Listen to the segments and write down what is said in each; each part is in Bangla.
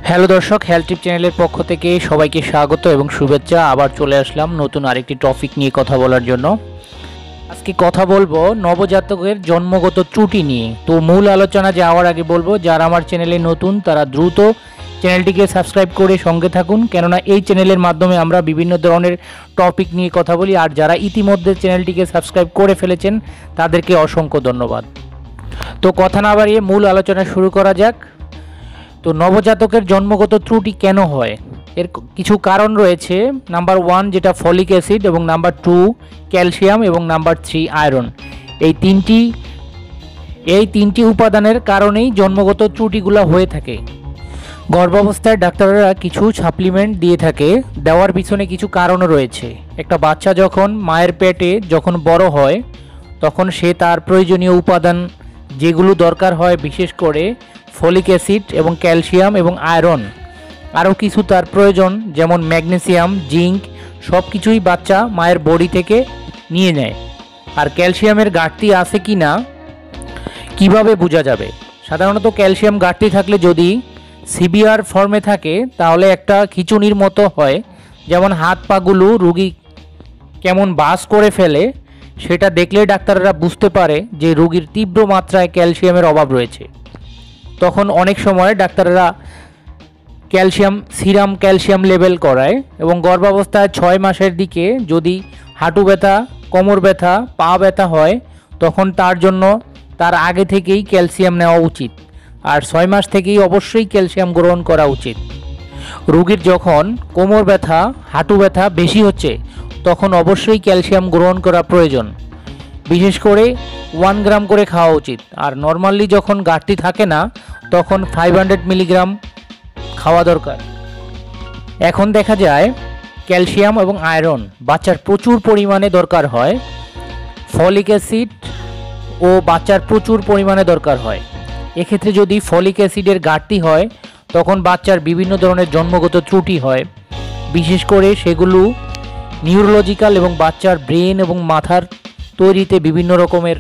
হ্যালো দর্শক, হেলথ টিপ চ্যানেলের পক্ষ থেকে সবাইকে স্বাগত এবং শুভেচ্ছা। আবার চলে আসলাম নতুন আরেকটি টপিক নিয়ে কথা বলার জন্য। আজকে কথা বলবো নবজাতকের জন্মগত ত্রুটি নিয়ে। তো মূল আলোচনা যাওয়ার আগে বলবো, যারা আমার চ্যানেলে নতুন তারা দ্রুত চ্যানেলটিকে সাবস্ক্রাইব করে সঙ্গে থাকুন, কেননা এই চ্যানেলের মাধ্যমে আমরা বিভিন্ন ধরনের টপিক নিয়ে কথা বলি। আর যারা ইতিমধ্যে চ্যানেলটিকে সাবস্ক্রাইব করে ফেলেছেন তাদেরকে অসংখ্য ধন্যবাদ। তো কথা না বাড়িয়ে মূল আলোচনা শুরু করা যাক। তো নবজাতকের জন্মগত ত্রুটি কেন হয়, এর কিছু কারণ রয়েছে। নাম্বার 1 যেটা ফলিক অ্যাসিড, এবং নাম্বার 2 ক্যালসিয়াম, এবং নাম্বার 3 আয়রন। এই তিনটি উপাদানের কারণেই জন্মগত ত্রুটিগুলো হয়ে থাকে। গর্ভাবস্থায় ডাক্তাররা কিছু সাপ্লিমেন্ট দিয়ে থাকে, দেওয়ার পিছনে কিছু কারণও রয়েছে। একটা বাচ্চা যখন মায়ের পেটে যখন বড় হয় তখন সে তার প্রয়োজনীয় উপাদান যেগুলো দরকার হয়, বিশেষ করে ফলিক অ্যাসিড এবং ক্যালসিয়াম এবং আয়রন, আরও কিছু তার প্রয়োজন যেমন ম্যাগনেসিয়াম, জিঙ্ক, সব কিছুই বাচ্চা মায়ের বডি থেকে নিয়ে নেয়। আর ক্যালসিয়ামের ঘাটতি আছে কি না কীভাবে বোঝা যাবে? সাধারণত ক্যালসিয়াম ঘাটতি থাকলে যদি সিভিয়ার ফর্মে থাকে তাহলে একটা খিঁচুনির মতো হয়, যেমন হাত পাগুলো রুগী কেমন বাস করে ফেলে, সেটা দেখলে ডাক্তাররা বুঝতে পারে যে রোগীর তীব্র মাত্রায় ক্যালসিয়ামের অভাব রয়েছে। তখন অনেক সময় ডাক্তাররা সিরাম ক্যালসিয়াম লেভেল করায়, এবং গর্ভাবস্থায় 6 মাসের দিকে যদি হাঁটু ব্যথা, কোমর ব্যথা, পা ব্যথা হয় তখন তার জন্য তার আগে থেকেই ক্যালসিয়াম নেওয়া উচিত। আর 6 মাস থেকেই অবশ্যই ক্যালসিয়াম গ্রহণ করা উচিত। রোগীর যখন কোমর ব্যথা, হাঁটু ব্যথা বেশি হচ্ছে তখন অবশ্যই ক্যালসিয়াম গ্রহণ করা প্রয়োজন, বিশেষ করে 1 গ্রাম করে খাওয়া উচিত। আর নর্মালি যখন ঘাটতি থাকে না তখন 500 মিলিগ্রাম খাওয়া দরকার। এখন দেখা যায় ক্যালসিয়াম এবং আয়রন বাচ্চার প্রচুর পরিমাণে দরকার হয়, ফলিক অ্যাসিড ও বাচ্চার প্রচুর পরিমাণে দরকার হয়। এক্ষেত্রে যদি ফলিক অ্যাসিডের ঘাটতি হয় তখন বাচ্চার বিভিন্ন ধরনের জন্মগত ত্রুটি হয়, বিশেষ করে সেগুলো নিউরোলজিক্যাল এবং বাচ্চার ব্রেন এবং মাথার তৈরিতে বিভিন্ন রকমের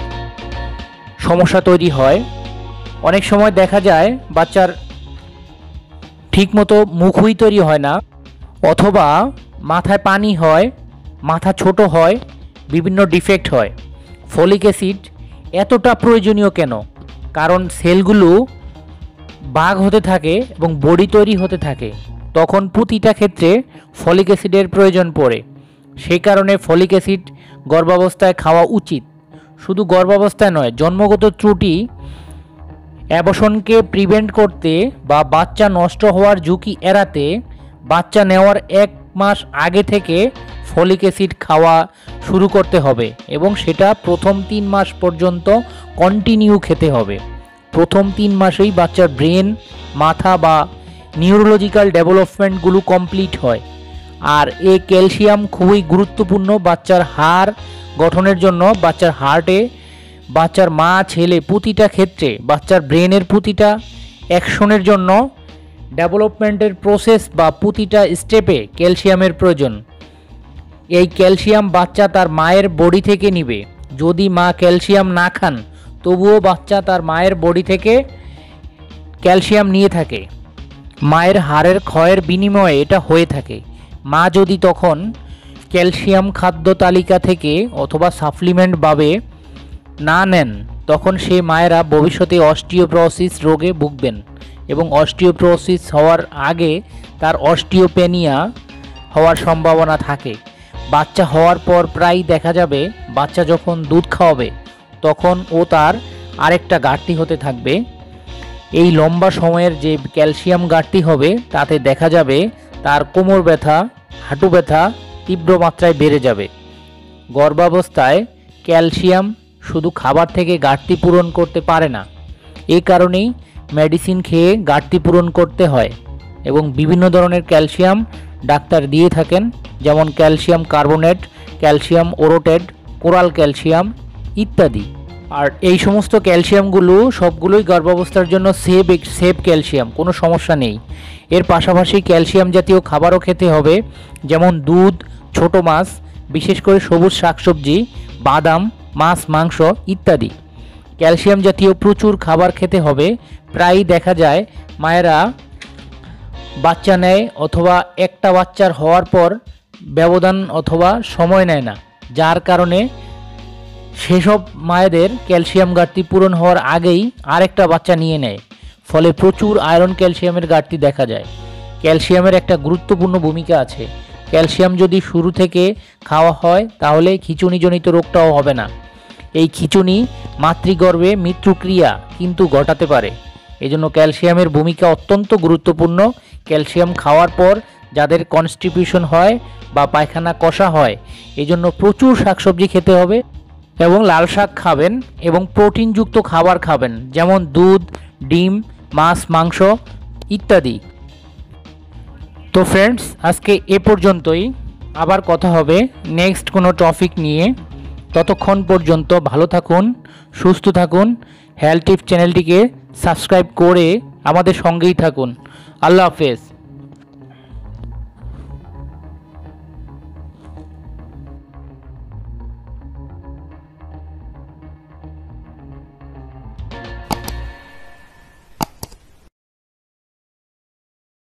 সমস্যা তৈরি হয়। অনেক সময় দেখা যায় বাচ্চার ঠিকমতো মুখই তৈরি হয় না, অথবা মাথায় পানি হয়, মাথা ছোট হয়, বিভিন্ন ডিফেক্ট হয়। ফলিক অ্যাসিড এতটা প্রয়োজনীয় কেন? কারণ সেলগুলো ভাগ হতে থাকে এবং বডি তৈরি হতে থাকে, তখন প্রতিটা ক্ষেত্রে ফলিক অ্যাসিডের প্রয়োজন পড়ে। সেই কারণে ফলিক অ্যাসিড গর্ভাবস্থায় খাওয়া উচিত। শুধু গর্ভাবস্থায় নয়, জন্মগত ত্রুটি অ্যাবর্শনকে প্রিভেন্ট করতে বা বাচ্চা নষ্ট হওয়ার ঝুঁকি এড়াতে বাচ্চা নেওয়ার 1 মাস আগে থেকে ফলিক অ্যাসিড খাওয়া শুরু করতে হবে, এবং সেটা প্রথম 3 মাস পর্যন্ত কন্টিনিউ খেতে হবে। প্রথম 3 মাসেই বাচ্চার ব্রেন, মাথা বা নিউরোলজিক্যাল ডেভেলপমেন্টগুলো কমপ্লিট হয়। আর এই ক্যালসিয়াম খুবই গুরুত্বপূর্ণ বাচ্চার হাড় গঠনের জন্য, বাচ্চার হার্টে, বাচ্চার মা ছেলে প্রতিটা ক্ষেত্রে, বাচ্চার ব্রেনের প্রতিটা অ্যাকশনের জন্য, ডেভেলপমেন্টের প্রসেস বা প্রতিটা স্টেপে ক্যালসিয়ামের প্রয়োজন। এই ক্যালসিয়াম বাচ্চা তার মায়ের বডি থেকে নিবে। যদি মা ক্যালসিয়াম না খান তবুও বাচ্চা তার মায়ের বডি থেকে ক্যালসিয়াম নিয়ে থাকে। মায়ের হাড়ের ক্ষয়ের বিনিময়ে এটা হয়ে থাকে। মা যদি তখন ক্যালসিয়াম খাদ্য তালিকা থেকে অথবা সাপ্লিমেন্ট ভাবে না নেন তখন সেই মায়েরা ভবিষ্যতে অস্টিওপোরোসিস রোগে ভুগবেন, এবং অস্টিওপোরোসিস হওয়ার আগে তার অস্টিওপেনিয়া হওয়ার সম্ভাবনা থাকে। বাচ্চা হওয়ার পর প্রায় দেখা যাবে বাচ্চা যখন দুধ খাওয়াবে তখন ও তার আরেকটা ঘাটতি হতে থাকবে। এই লম্বা সময়ের যে ক্যালসিয়াম ঘাটতি হবে তাতে দেখা যাবে তার কোমর ব্যথা, হাঁটু ব্যথা তীব্র মাত্রায় বেড়ে যাবে। গর্ভাবস্থায় ক্যালসিয়াম শুধু খাবার থেকে ঘাটতি পূরণ করতে পারে না, এই কারণেই মেডিসিন খেয়ে ঘাটতি পূরণ করতে হয়, এবং বিভিন্ন ধরনের ক্যালসিয়াম ডাক্তার দিয়ে থাকেন, যেমন calcium carbonate, calcium orotate, coral calcium ইত্যাদি। আর এই সমস্ত ক্যালসিয়ামগুলো সবগুলোই গর্ভাবস্থার জন্য সেফ ক্যালসিয়াম, কোনো সমস্যা নেই। এর পাশাপাশি ক্যালসিয়াম জাতীয় খাবারও খেতে হবে, যেমন দুধ, ছোট মাছ, বিশেষ করে সবুজ শাকসবজি, বাদাম, মাছ, মাংস ইত্যাদি। ক্যালসিয়াম জাতীয় প্রচুর খাবার খেতে হবে। প্রায়ই দেখা যায় মায়েরা বাচ্চা নেয় অথবা একটা বাচ্চার হওয়ার পর ব্যবধান অথবা সময় নেয় না, যার কারণে সেসব মায়েদের ক্যালসিয়াম ঘাটতি পূরণ হওয়ার আগেই আরেকটা বাচ্চা নিয়ে নেয়, ফলে প্রচুর আয়রন ক্যালসিয়ামের ঘাটতি দেখা যায়। ক্যালসিয়ামের একটা গুরুত্বপূর্ণ ভূমিকা আছে। ক্যালসিয়াম যদি শুরু থেকে খাওয়া হয় তাহলে খিঁচুনিজনিত রোগটাও হবে না। এই খিঁচুনি মাতৃগর্ভে মৃত্যুক্রিয়া কিন্তু ঘটাতে পারে। এজন্য ক্যালসিয়ামের ভূমিকা অত্যন্ত গুরুত্বপূর্ণ। ক্যালসিয়াম খাওয়ার পর যাদের কনস্টিপিউশন হয় বা পায়খানা কষা হয়, এজন্য প্রচুর শাকসবজি খেতে হবে এবং লাল শাক খাবেন এবং প্রোটিনযুক্ত খাবার খাবেন, যেমন দুধ, ডিম, মাছ, মাংস ইত্যাদি। তো ফ্রেন্ডস, আজকে এ পর্যন্তই। আবার কথা হবে নেক্সট কোনো টপিক নিয়ে। ততক্ষণ পর্যন্ত ভালো থাকুন, সুস্থ থাকুন। হেলথ টিপস চ্যানেলটিকে সাবস্ক্রাইব করে আমাদের সঙ্গেই থাকুন। আল্লাহ হাফেজ।